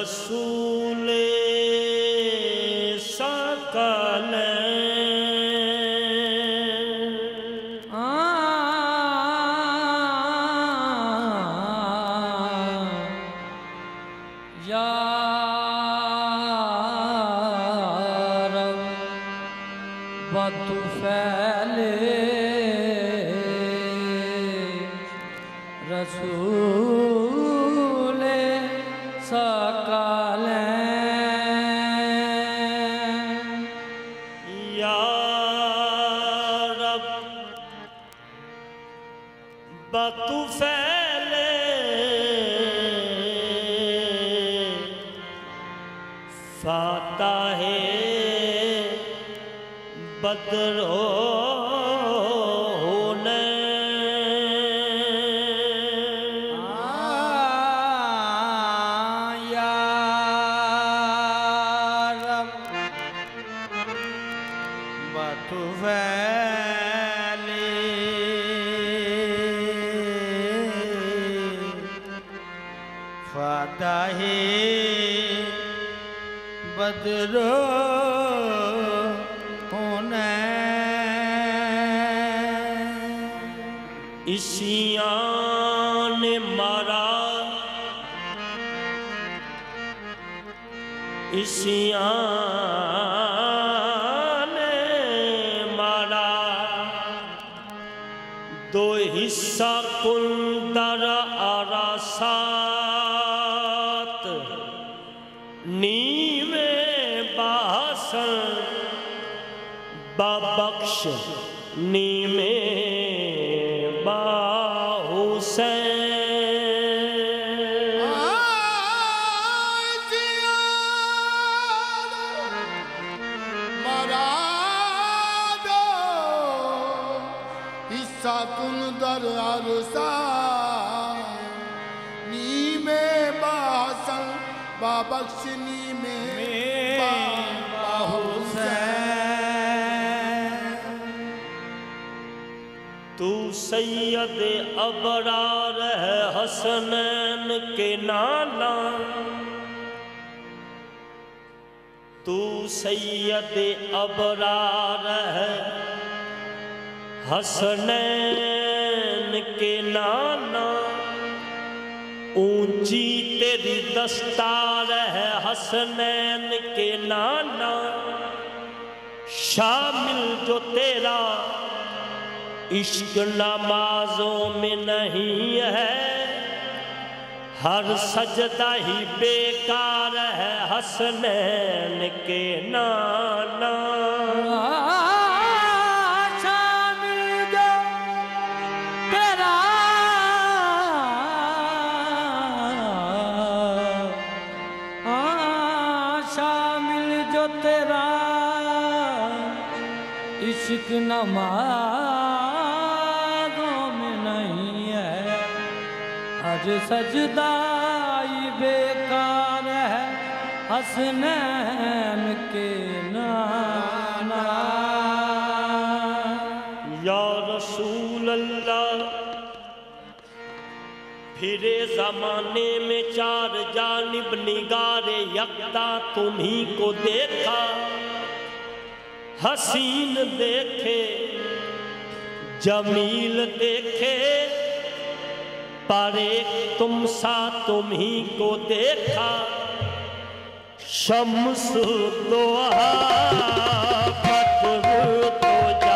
रसूल सकल या रब बतु फैले रसूल सकल या रब बतु फैले फाता है बदरो बदरो होने इसियान मारा इसियान मारा दो हिस्सा कुंदर आरासात नीवे बासन बबख्श नीमे कुंदर अरसा नी में बासन बाबख्शनी में तू सैयद अबरार है हसनैन के नाना तू सैयद अबरार है हसनैन के नाना ऊंची तेरी दस्तार है हसनैन के नाना शामिल जो तेरा इश्क नमाजों में नहीं है हर सजदा ही बेकार है हसनैन के नाना इश्क नमाज़ों में नहीं है हर सजदा ही बेकार है हसनैन के नाना या रसूल अल्लाह फिरे ज़माने में चार जानिब निगारे यकता तुम्ही को देखा हसीन देखे जमील देखे पर एक तुम सा तुम्ही को देखा शम्स दोहा बद्र तो जा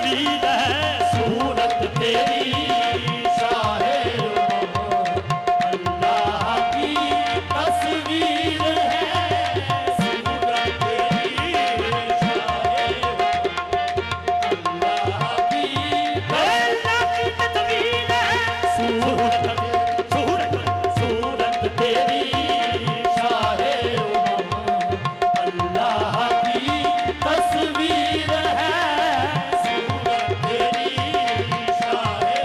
तस्वीर है सूरत तेरी शाहे अल्लाह की तस्वीर है सूरत तेरी शाहे अल्लाह की तस्वीर है सूरत सूरत तेरी शाहे अल्लाह की तस्वीर है सूरत तेरी शाहे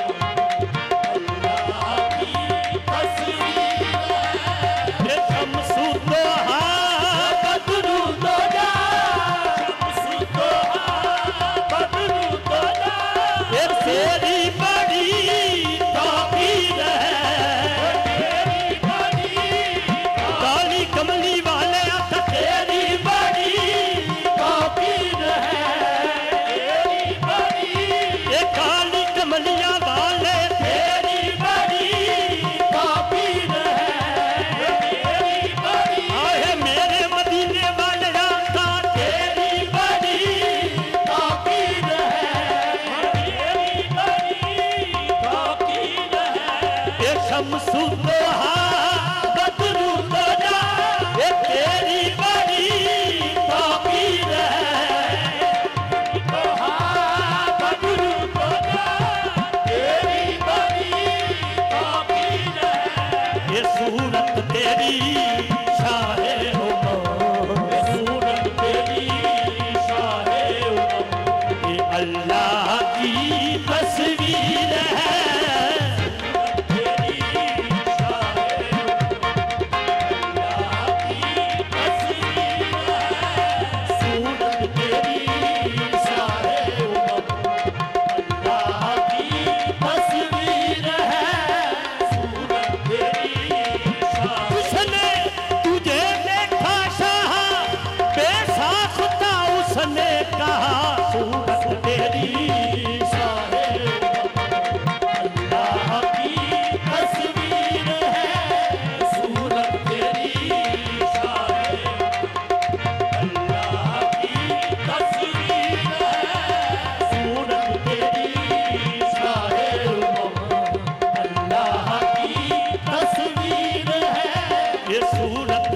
अल्लाह की तस्वीर है ये शम्सु दोहा बदरू दोजा शम्सु दोहा बदरू दोजा ये तेरी बड़ी तौकीर है तेरी बड़ी काली कमली वाले हथ तेरी बड़ी तौकीर है तेरी बड़ी ये काली कमलिया वाले तेरी बड़ी तौकीर है तेरी बड़ी आए मेरे मदीने वाले आका तेरी बड़ी तौकीर है तेरी बड़ी तौकीर है ये शम्सु दोहा बदरू दोजा ये तेरी बड़ी तौकीर है दोहा बदरू दोजा तेरी बड़ी तौकीर है ये सूरत तेरी शाहे ये सूरत तेरी शाहे ये अल्लाह की तस्वीर है तेरी शाहे अल्लाह की तस्वीर है सूरत तेरी शाहे अल्लाह की तस्वीर है सूरत तेरी शाहे उसने तुझे देखा शाह बेसाख्ता उसने कहा सूरत तेरी शाहे अल्लाह की तस्वीर है सूरत तेरी शाहे अल्लाह की तस्वीर है सूरत तेरी शाहे अल्लाह की तस्वीर है ये सूरत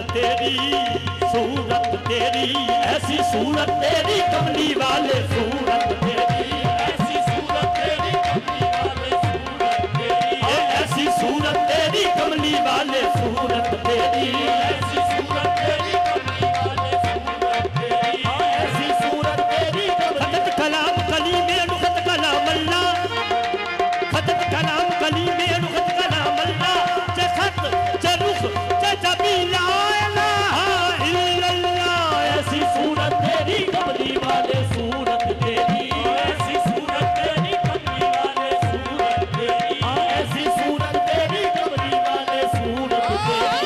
तेरी ऐसी सूरत तेरी कमली वाले सूरत तेरी ऐसी सूरत तेरी कमली वाले सूरत तेरी ऐसी सूरत तेरी कमली वाले सूरत तेरी ऐसी सूरत तेरी कमली वाले सूरत तेरी ऐसी सूरत तेरी खतत कलाम कली में रुखत कलाम अल्लाह खतत कलाम कली में रुखत कलाम अल्लाह चे खत चे रुख चे जबी ला इलाहा इल्लल्लाह ऐसी सूरत तेरी कमली वाले सूरत तेरी ऐसी सूरत तेरी कमली वाले सूरत तेरी ऐसी सूरत तेरी कमली वाले सूरत तेरी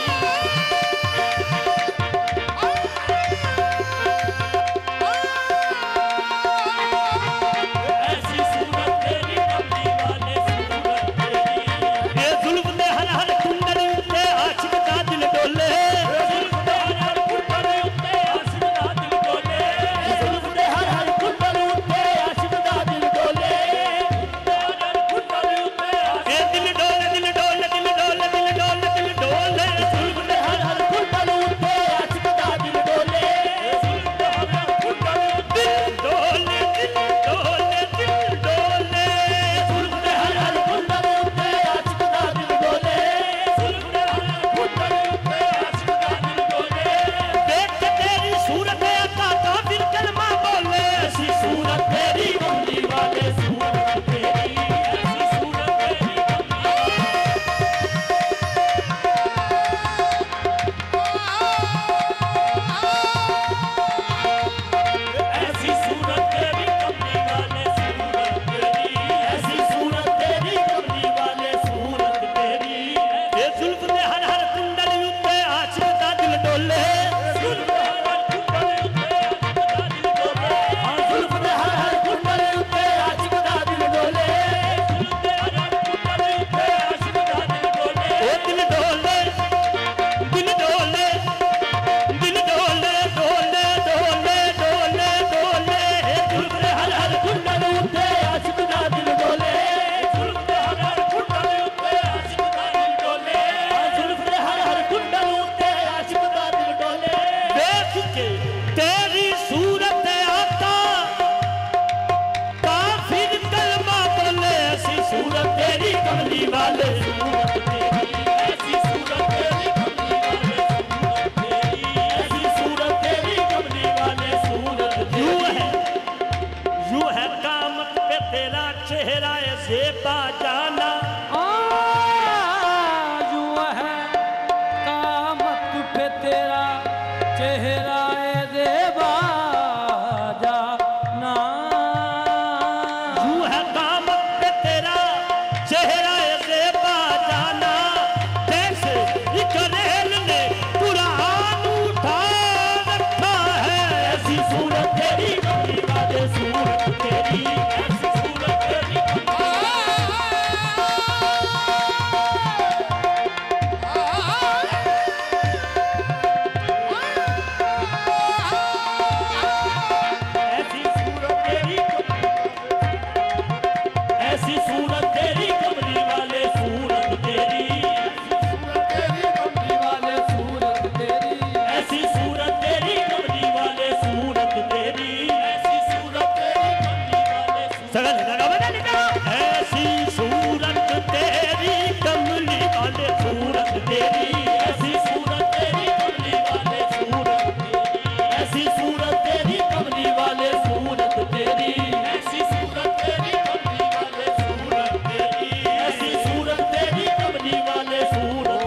ऐसी सूरत तेरी कमली वाले सूरत तेरी ये जुल्म दे हर हर कुंडल उत्ते आशिक दा दिल डोले जुल्म दे हर हर कुंडल उत्ते आशिक दा दिल डोले जुल्म दे तेरी सूरत आका काफिर कलमा बोले ऐसी सूरत तेरी कमली वाले सूरत तेरी ऐसी सूरत तेरी कमली वाले सूरत तेरी ऐसी सूरत तेरी कमली वाले सूरत यूं है कामत पे तेरा चेहरा ऐसे बाजाना यूं है कामत पे तेरा चेहरा देवा जाना यूं है कामत पे तेरा चेहरा देवा जाना जैसे एक रेल ने कुरान उठा रखा है ऐसी सूरत तेरी कमली वाले सूरत तेरी ऐसी सूरत तेरी ऐसी सूरत तेरी कमली वाले सूरत तेरी कमली वाले सूरत तेरी ऐसी सूरत तेरी कमली वाले सूरत तेरी ऐसी सूरत तेरी कमली वाले सगल लगा बना निकलो ऐसी सूरत तेरी कमली वाले सूरत तेरी ऐसी सूरत तेरी कमली वाले सूरत तेरी ऐसी सूरत तेरी कमली वाले सूरत तेरी ऐसी सूरत तेरी कमली वाले सूरत तेरी ऐसी सूरत तेरी कमली वाले सूरत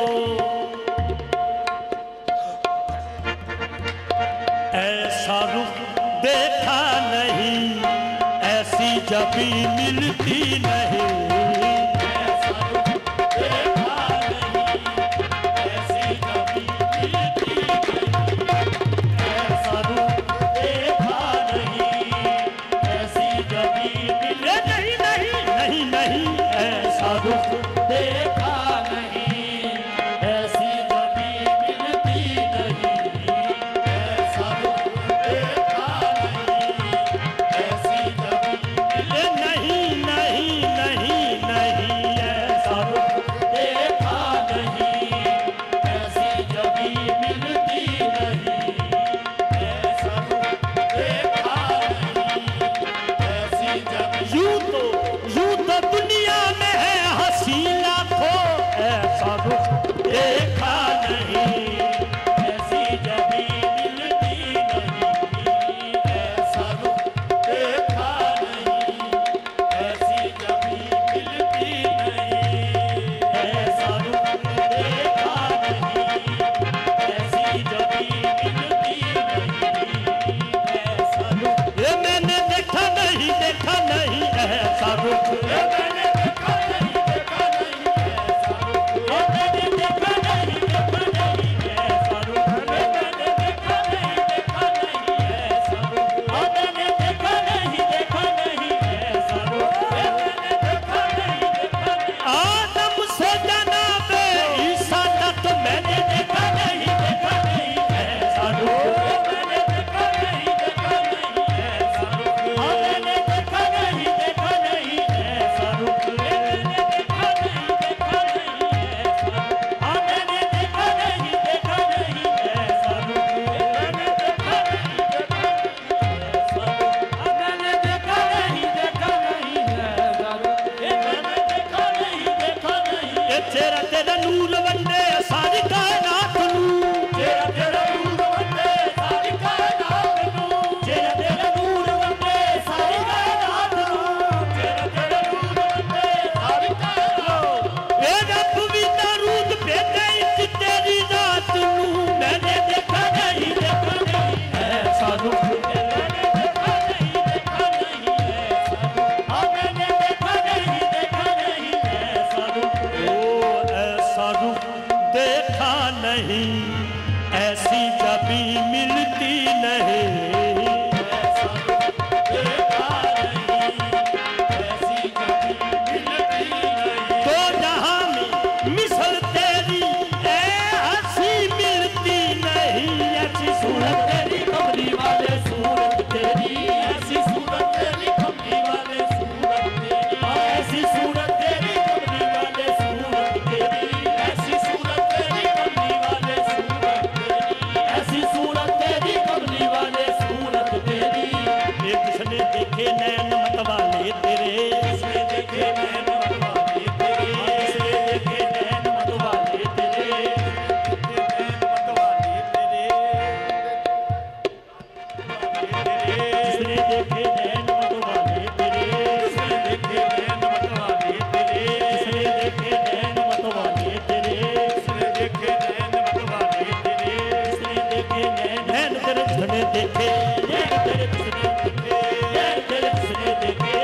ऐसा रुख देखा नहीं ऐसी जबी मिलती नहीं ऐसा रुख देखा नहीं ऐसी जबी मिलती नहीं ऐसा रुख देखा नहीं ऐसी जबी मिले नहीं नहीं नहीं नहीं ऐसा रुख देखा नहीं ऐसी जबी मिलती नहीं ऐसा रुख देखा नहीं ऐसी जबी मिले नहीं नहीं नहीं नहीं ऐसा रुख देखा नहीं ऐसी जबी मिलती नहीं ऐसा रुख देखा नहीं ऐसी जबी यूं तो दुनिया में है हंसी लाखों ऐसा रुख देखा नहीं ऐसी जबी मिलती नहीं ऐसा रुख देखा नहीं ऐसी जबी मिलती नहीं ऐसा रुख देखा नहीं ऐसी जबी मिलती नहीं ऐसा रुख ये मैंने देखा नहीं ऐसा रुख ये मैंने देखा नहीं ऐसा रुख ये मैंने देखा नहीं ऐसा रुख ये मैंने देखा नहीं ऐसा रुख ये मैंने देखा नहीं ऐसा रुख ये मैंने देखा नहीं आदम से जनाबे ईसा तक मैंने देखा नहीं ऐसा रुख ये मैंने देखा नहीं ऐसा रुख ये मैंने देखा नहीं ऐसा रुख ये मैंने देखा नहीं ऐसा मैंने देखा नहीं ऐसा रुख ये मैंने देखा नहीं ऐसा मैंने देखा नहीं ये मैंने देखा नहीं ये तेरा नूर वंदे सारी कायनात नू तेरा नूर वंदे सारी कायनात नू तेरा नूर वंदे सारी कायनात नू तेरा नूर वंदे सारी कायनात ए रब भी दरूद भेजे इस तेरी जात नू मैंने देखा नहीं ऐसा रुख मैंने देखा नहीं ऐसा रुख मैंने देखा नहीं ऐसा रुख ओ ऐसा रुख देखा नहीं ऐसी जबी मिलती नहीं ऐसा रुख देखा नहीं ऐसी जबी मिलती नहीं तो जहां में मिसल तेरी ए हंसी मिलती नहीं ऐसी सूरत तेरी कमली वाले सूरत तेरी ऐसी सूरत तेरी कमली वाले सूरत तेरी ऐसी सूरत तेरी कमली वाले सूरत तेरी ऐसी सूरत तेरी कमली वाले सूरत तेरी ऐसी सूरत तेरी कमली देखे नैन मतवाले तेरे, जिसने देखे नैन मतवाले तेरे, जिसने देखे नैन मतवाले तेरे, जिसने देखे नैन मतवाले तेरे, जिसने देखे नैन तेरे, जिसने देखे नैन तेरे, जिसने देखे नैन तेरे, जिसने देखे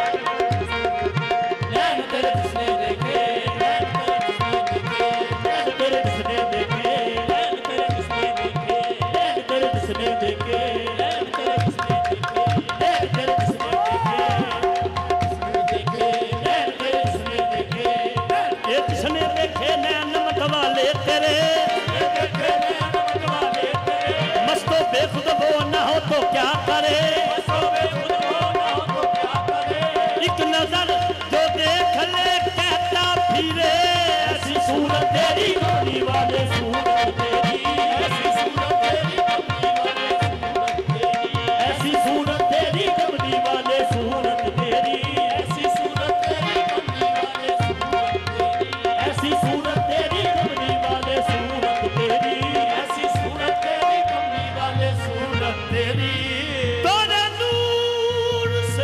नैन तेरे, जिसने देखे नैन तेरे, जिसने देखे नैन तेरे, जिसने देखे नैन तेरे, जिसने देखे नैन तेरे, जिसने देखे नैन तेरे, जिसने देखे नैन तेरे, जिसने देखे ये जिसने देखे नैन मतवाले तेरे, देखे नैन मतवाले तेरे, मस्तो बेखुद वो ना हो तो क्या करे, मस्तो बेखुद वो ना हो तो क्या करे, एक नजर जो देख ले कहता फिरे, ऐसी सूरत तेरी कमली वाले सूरत तेरी, ऐसी सूरत तेरी कमली वाले सूरत तेरी, ऐसी सूरत तेरी कमली वाले सूरत तेरी, ऐसी सूरत तेरी कमली वाले सूरत तेरी, ऐसी सूरत तेरी कमली वाले सूरत तेरी, तोरे नूर से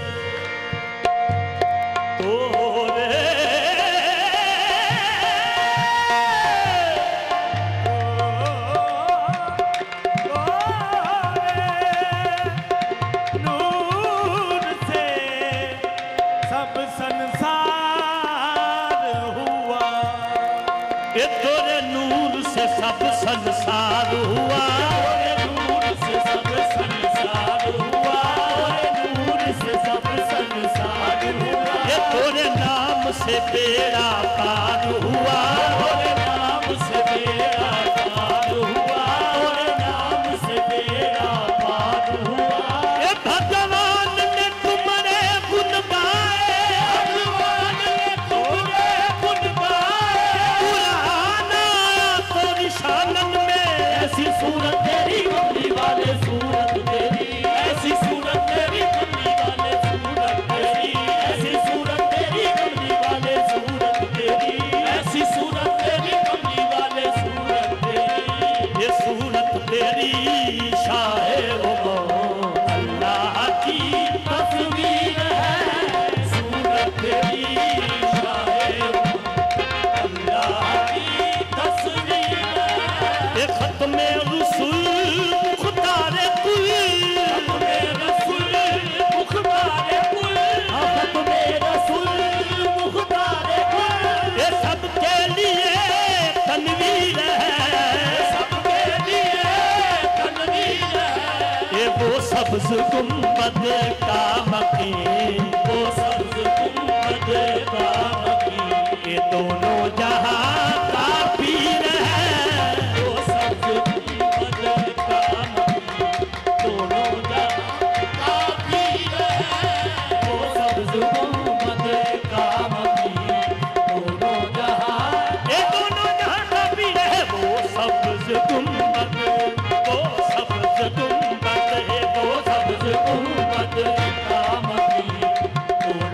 तोरे नूर से सब संसार हुआ, ये तोरे नूर से सब संसार हुआ, तोरे नूर से सब संसार हुआ, तोरे नूर से सब संसार हुआ, ये तोरे नाम से बेड़ा पार हुआ, तोरे नाम से बेड़ा पार हुआ, तोरे नाम से बेड़ा पार हुआ, ये भगवान ने तुम्हारे गुण गाए, भगवान ने तुम्हारे गुण गाए, कुरान आया तो निशानन में, ऐसी सूरत तेरी कमली वाले सूरत तेरी, ऐसी सूरत तेरी कमली वाले सूरत तेरी, ऐसी सूरत तेरी कमली वाले सूरत तेरी, ऐसी सूरत तेरी कमली वाले सूरत तेरी, ये सूरत तेरी शाहे वो अल्लाह की तस्वीर है, सूरत तेरी शाहे वो अल्लाह की तस्वीर है, ये खत्मे रसूल मुख्तारे कुल, खत्मे रसूल मुख्तारे कुल, खत्मे रसूल मुख्तारे कुल, ये सबके लिए तनवीर है, सबके लिए तनवीर है, ये वो सब्ज गुंबद का मकीन, वो सब्ज गुंबद का मकीन, ये दोनों जहां का पीर है, वो सब्ज गुंबद का मकीन, दोनों जहां का पीर है, वो सब्ज गुंबद का मकीन, दोनों जहां, ये दोनों जहां का पीर है, वो सब्ज गुंबद, वो सब्ज गुंबद है, वो सब्ज गुंबद का मकीन,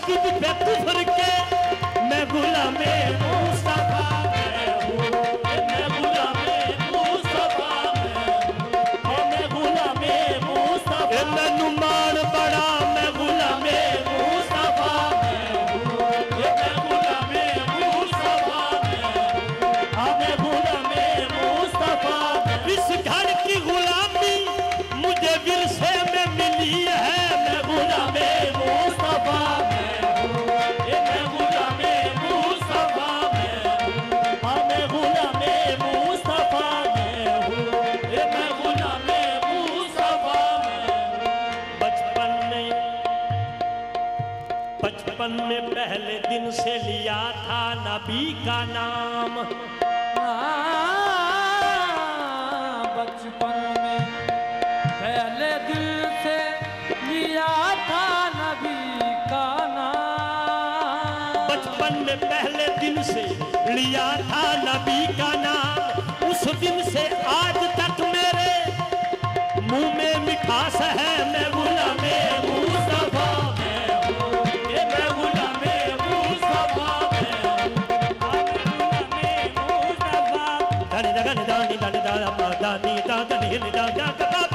मस्जिद पे कुफर के मैं गुलामे मुस्तफा मैं हूँ मैं गुलामे मुस्तफा मैं गुलामे मुस्तफा मैनू मान बड़ा मैं गुलामे मुस्तफा मैं गुलामे मुस्तफा मैं गुलामे मुस्तफा इस घर की गुलामी मुझे विरसे में मिली है मैं गुलामे मुस्तफा मैं गुलामे मुस्तफा मैं गुलामे मुस्तफा मैं गुलामे मुस्तफा बचपन में पहले दिन से लिया था नबी का नाम बचपन में पहले दिल से लिया था नबी का नाम बचपन में पहले दिन से लिया था नबी का नाम उस दिन से आज तक मेरे मुंह में मिठास है मैं गुलामे मुस्तफा मैं गुलामे मुस्तफा मैं गुलामे मुस्तफा दानी दानी दानी दानी दानी दानी दानी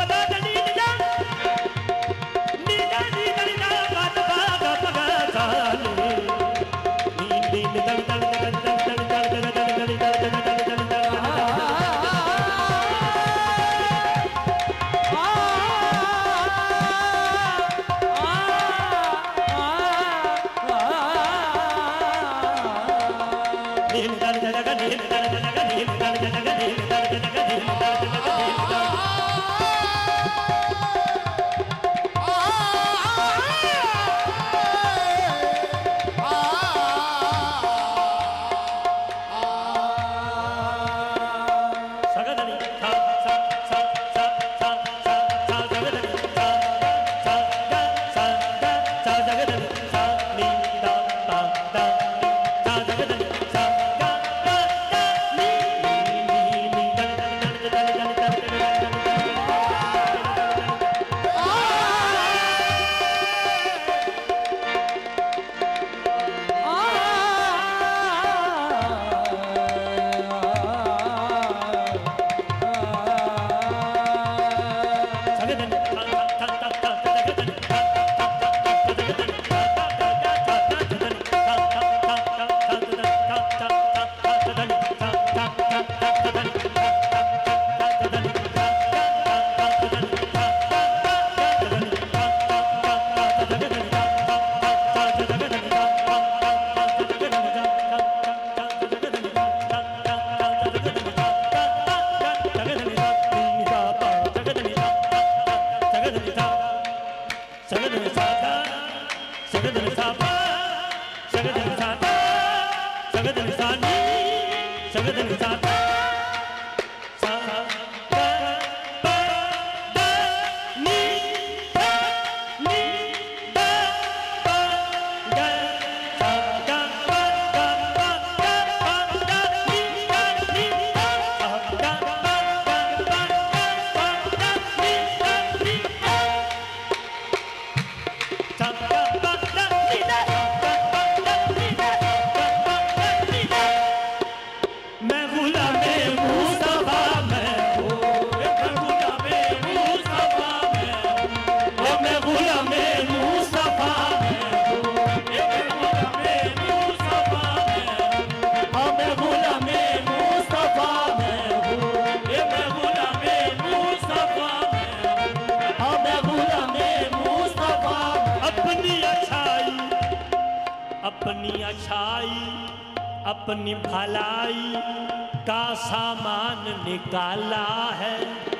अपनी भलाई का सामान निकाला है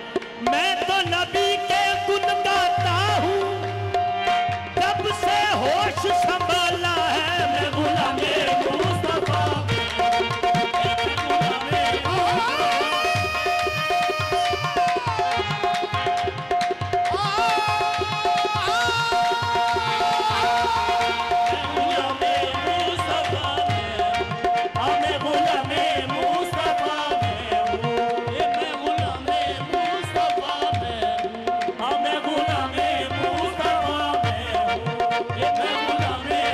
मैं तो नबी के गुण गाता हूँ जब से होश संभाला है मैं गुलामे मुस्तफा मैं गुलामे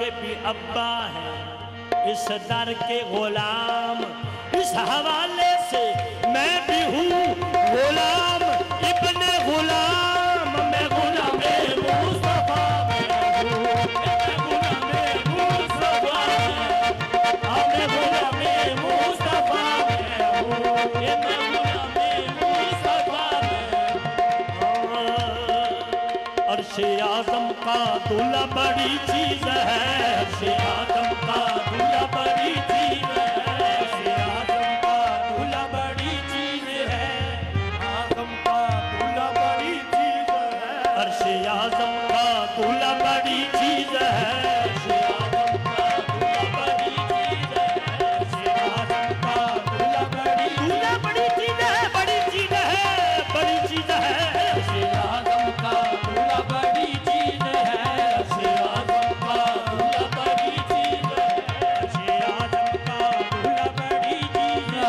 के भी अब्बा हैं, इस दर के गुलाम। इस हवाले से मैं भी हूँ गुलाम, इब्ने गुलाम। मैं गुलामे मुस्तफा मैं हूँ, मैं गुलामे मुस्तफा मैं गुलामे मुस्तफा मैं हूँ, मैं गुलामे मुस्तफा मैं। अर्शे आज़म का दूल्हा बड़ी चीज है, अर्शे आज़म का दूल्हा बड़ी चीज है, अर्शे आज़म का दूल्हा बड़ी चीज है, आज़म का दूल्हा बड़ी चीज है, अर्शे आज़म का दूल्हा बड़ी चीज है, अर्शे आज़म का दूल्हा बड़ी चीज है, अर्शे आज़म का दूल्हा बड़ी चीज है, बड़ी चीज है, बड़ी चीज है, अर्शे आज़म का दूल्हा बड़ी चीज है, अर्शे आज़म का दूल्हा बड़ी चीज है, अर्शे आज़म का दूल्हा बड़ी चीज है।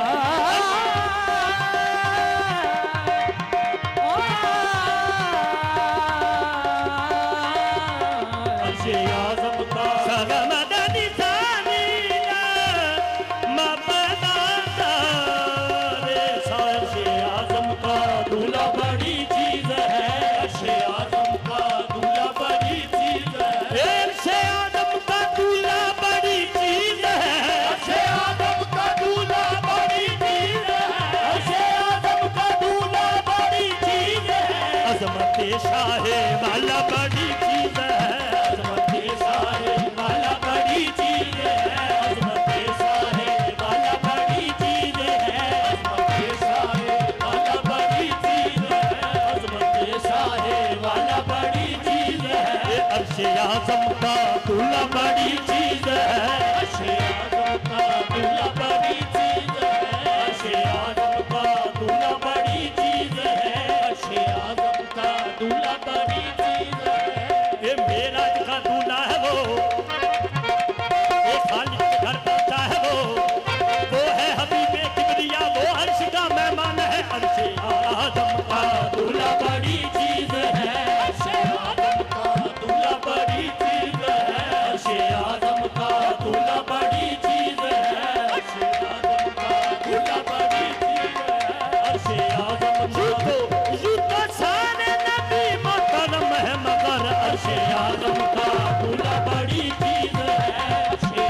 अर्शे आज़म का सगमदनी सानीला मबदादा रे, अर्शे आज़म का दूल्हा बड़ी चीज है, अर्शे आज़म का दूल्हा बड़ी चीज है, अर्शे आज़म का दूल्हा बड़ी चीज है, अर्शे आज़म का दूल्हा बड़ी चीज है, अर्शे आज़म का दूल्हा बड़ी चीज है, अज़मत शाहे वाला बड़ी चीज है, अज़मत शाहे वाला बड़ी चीज है, अज़मत शाहे वाला बड़ी चीज है, अज़मत शाहे वाला बड़ी चीज है, अज़मत शाहे वाला बड़ी चीज है, अर्शे आज़म का दूल्हा बड़ी चीज है, अर्शे आज़म का दूल्हा बड़ी चीज है, अर्शे आज़म का दूल्हा बड़ी चीज है, अर्शे आज़म का दूल्हा बड़ी चीज है। ये मेरा का दूल्हा है वो, ये खालिद के घर पहुंचा है वो है हबीबे किबरिया, वो अर्श का मेहमान है, अर्शे आज़म का दूल्हा बड़ी चीज है, अर्शे आज़म का दूल्हा बड़ी चीज है, अर्शे आज़म का दूल्हा बड़ी चीज है, अर्शे आज़म का दूल्हा बड़ी चीज है, अर्शे आज़म यूं तो सारे नबी मोहतरम है, मगर अर्शे आज़म का दूल्हा बड़ी चीज है, अर्शे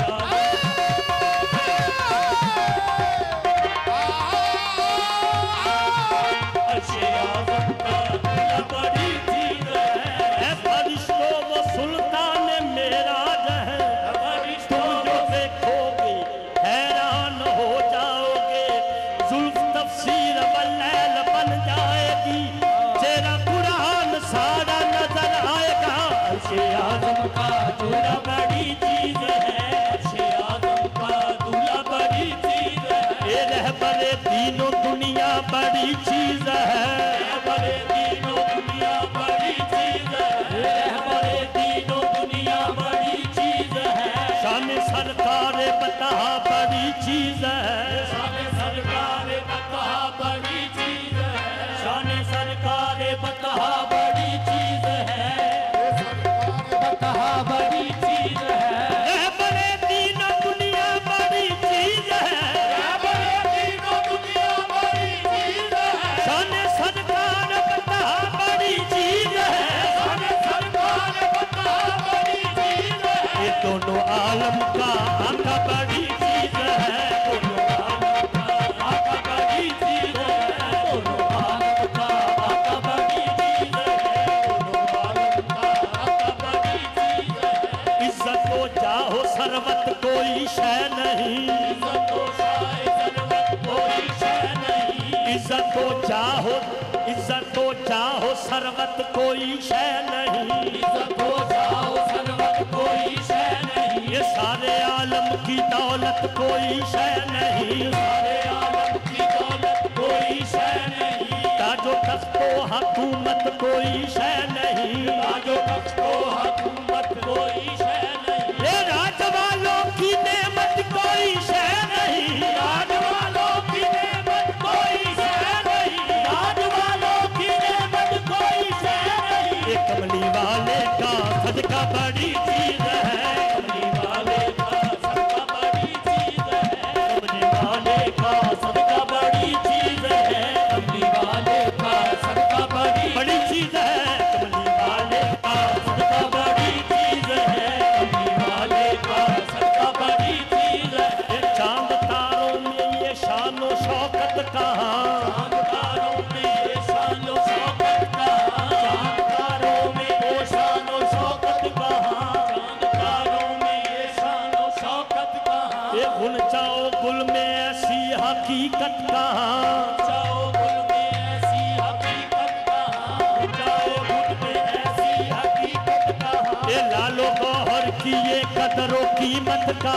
अर्शे आज़म का दूल्हा बड़ी चीज है। फरिश्तों वो सुल्तान मेराज है, तुम जो देखोगे हैरान हो जाओगे, जुल्फ तफसीर वल्लैल बन जाएगी, तेरा कुरान सारा नजर आएगा, अर्शे आज़म का दूल्हा बड़ी चीज है, अर्शे आज़म का दूल्हा बड़ी चीज है, ये रहबरे तीनों दुनिया बड़ी चीज है, रहबरे तीनों दुनिया बड़ी चीज है, रहबरे तीनों दुनिया बड़ी चीज है, शान सरकार बता बड़ी चीज है, शान सरकार बता बड़ी चीज है, शान सरकार बता बड़ी चीज है, बता बड़ी चीज है, रहबरे तीनों दुनिया बड़ी चीज है, रहबरे तीनों दुनिया बड़ी चीज है, शान सरकार बता बड़ी चीज है, शान सरकार बता बड़ी चीज है, ये दोनों आलम का आका बड़ी चीज है, दोनों आलम का आका बड़ी चीज है, दोनों आलम का आका बड़ी चीज है, दोनों आलम का आका बड़ी चीज है। इज्जत को चाहो सरवत कोई शय नहीं, इज्जत को चाहे सरवत कोई शय नहीं, इज्जत को चाहो सरवत कोई शय नहीं, इज्जत को चाहो सरवत कोई शय नहीं, ये सारे आलम की दौलत कोई शय नहीं, सारे आलम की दौलत कोई शय नहीं, ताजो तख्तो हुकूमत कोई शय नहीं, ताजो तख्तो हुकूमत कोई शय नहीं, ये राज वालों की नेमत कोई शय नहीं, राज वालों की नेमत कोई शय नहीं, राज वालों की नेमत कोई शय नहीं, ये कमली वाले का सदका बड़ी चीज है, कमली कदरो कीमत का,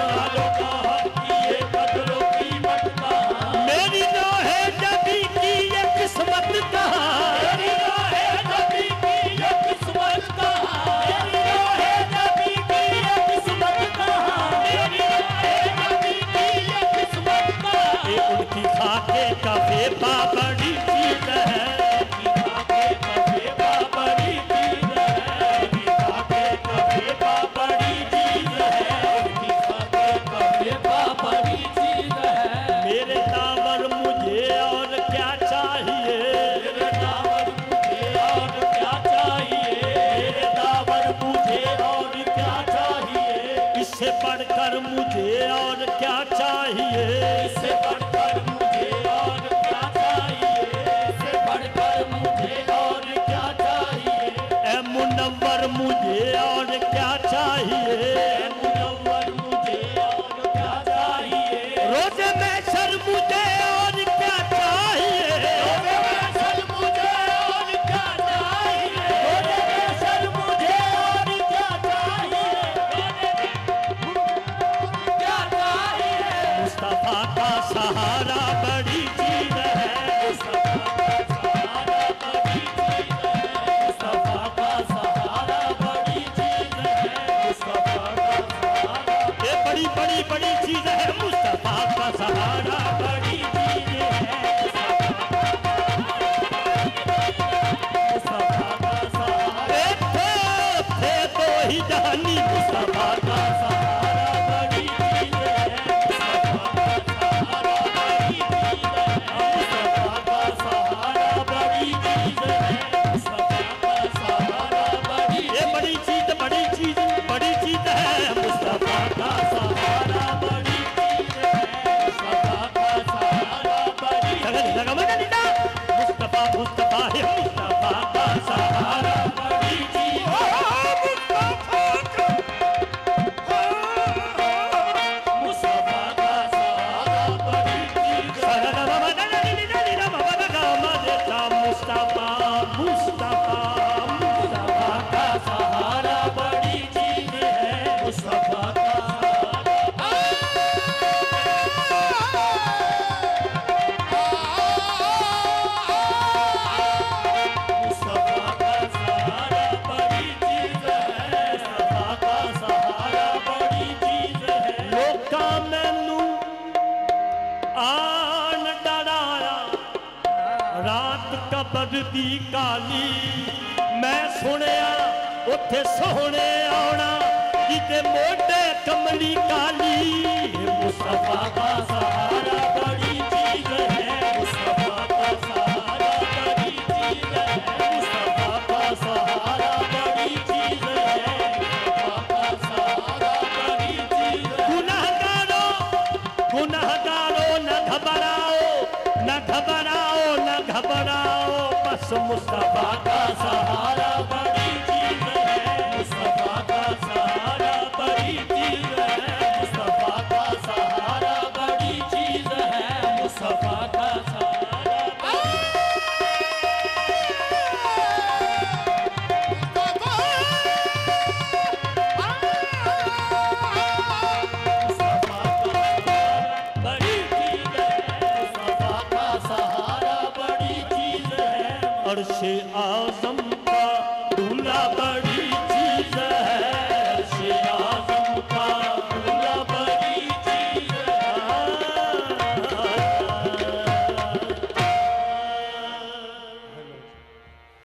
मेरी राहे नबी की ये किस्मत का, मेरी राहे नबी की ये किस्मत का, मेरी राहे नबी की ये किस्मत का, मेरी राहे नबी की ये किस्मत का। ये उनकी खाके का बेबा बड़ी चीज है, उनकी खाके का बेबा बड़ी चीज है, उनकी खाके का बेबा बड़ी चीज है, उनकी खाके का बेबा बड़ी चीज है। मेरे दावर मुझे और क्या चाहिए, मेरे दावर मुझे और क्या चाहिए, मेरे दावर मुझे और क्या चाहिए, इससे बढ़कर मुझे और क्या चाहिए, इससे बढ़कर मुझे और क्या चाहिए, इससे बढ़कर मुझे और क्या चाहिए। ए मुनव्वर मुझे और क्या चाहिए, ए मुनव्वर मुझे और क्या चाहिए, रोज़े महशर मुझे और क्या चाहिए, रोज़े महशर मुझे और क्या चाहिए, रोज़े महशर मुझे और क्या चाहिए, क्या चाहिए। मुस्तफा का सहारा बड़ी चीज है, मुस्तफा का सहारा बड़ी चीज है, मुस्तफा का सहारा बड़ी चीज है, मुस्तफा का सहारा, ये बड़ी बड़ी बड़ी चीज है, मुस्तफा का सहारा बड़ी चीज है, मुस्तफा का सहारा थे तो ही जानी, मुस्तफा का सहारा बड़ी चीज है, मुस्तफा का सहारा बड़ी चीज है, मुस्तफा का सहारा बड़ी चीज है, मुस्तफा का सहारा बड़ी, ये बड़ी चीज बड़ी चीज बड़ी चीज है, मुस्तफा का सहारा बड़ी चीज है, मुस्तफा का सहारा बड़ी, मुस्तफा मुस्तफा है, मुस्तफा का सहारा बड़ी चीज है, मुस्तफा का सहारा बड़ी चीज है, मुस्तफा मुस्तफा मुस्तफा का सहारा बड़ी चीज है, मुस्तफा का मुस्तफा का सहारा बड़ी चीज है, मुस्तफा का सहारा बड़ी चीज है। लोकां मैनू आन डराया रात कबर दी काली, मैं सुनिया उत्थे सोहणे आउणा जिते मोढे कमली काली। मुस्तफा का सहारा बड़ी चीज है, मुस्तफा का सहारा बड़ी चीज है, मुस्तफा का सहारा बड़ी चीज है, मुस्तफा का सहारा बड़ी चीज है। गुनाहगारों गुनाहगारों न घबराओ न घबराओ न घबराओ, बस मुस्तफा का सहारा बड़ी चीज है, मुस्तफा का सहारा बड़ी चीज है, मुस्तफा का सहारा बड़ी चीज है, मुस्तफा का सहारा बड़ी चीज है, मुस्तफा का सहारा बड़ी चीज है। अर्शे आज़म का